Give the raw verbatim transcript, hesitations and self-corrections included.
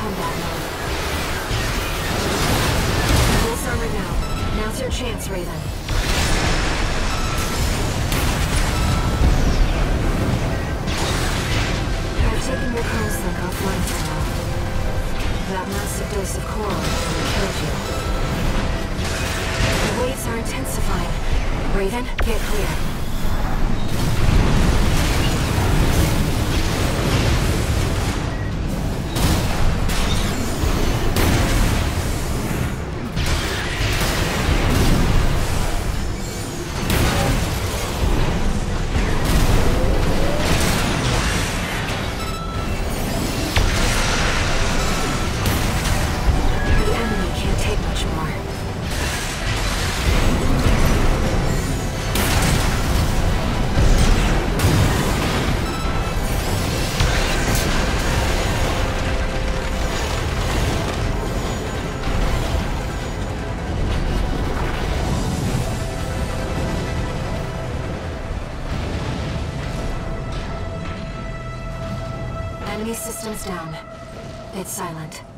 combat mode. Full armor now. Now's your chance, Raven. I've taken your comms link offline for now. That massive dose of coral really killed you. The waves are intensifying. Raven, get clear. Enemy systems down. It's silent.